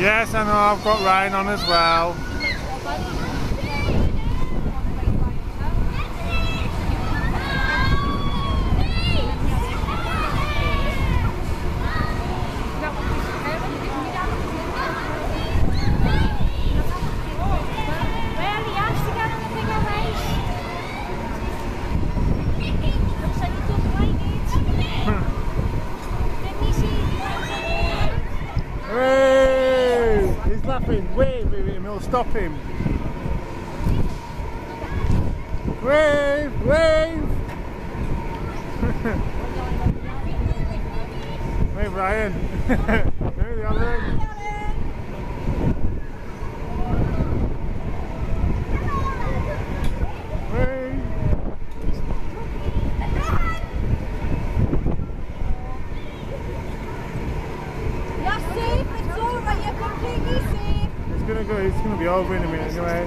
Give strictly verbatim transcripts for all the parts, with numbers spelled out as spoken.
Yes, I know, I've got Ryan on as well. Hey, he's laughing. Wave with him, he'll stop him. Wave, wave. Wave, Ryan. There the other end. Wave. You're safe, it's over, you're completely safe. It's gonna go, it's gonna be over in a minute anyway.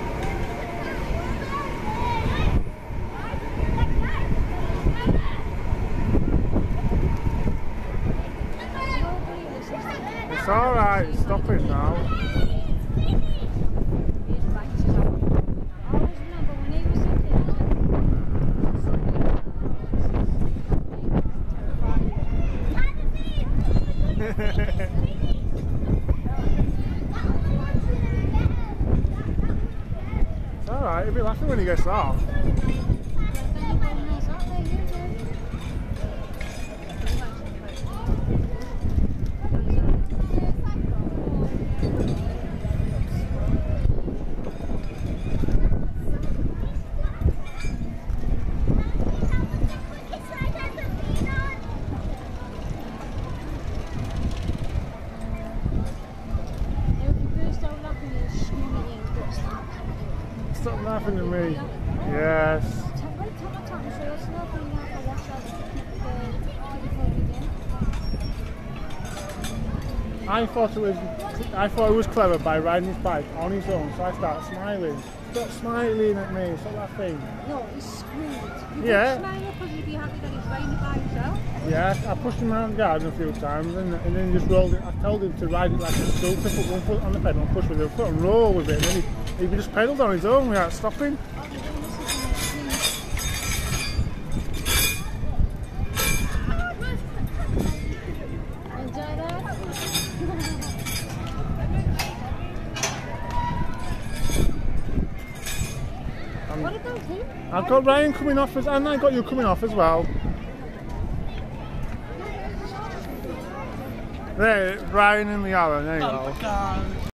It's alright, it's stopping now. It's alright, he'll be laughing when he gets off. Stop laughing at me. Yes. I thought it was I thought it was clever by riding his bike on his own, so I started smiling. Stop smiling at me, stop laughing. No, he's screwed. You Yeah. smile because you'd be happy that he's riding by himself. Yeah, I pushed him around the garden a few times and, and then he just rolled it. I told him to ride it like a scooter, put one foot on the pedal and push with the other foot and roll with it, and then he, he just pedalled on his own without stopping. Enjoy that. What about him? I've got Ryan coming off as, and I got you coming off as well. There, Ryan and the Aaron, there you go.